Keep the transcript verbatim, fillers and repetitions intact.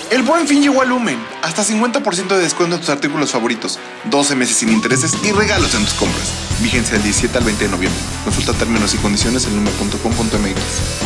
El Buen Fin llegó a Lumen. Hasta cincuenta por ciento de descuento en tus artículos favoritos, doce meses sin intereses y regalos en tus compras. Vigencia del diecisiete al veinte de noviembre. Consulta términos y condiciones en lumen punto com punto m x.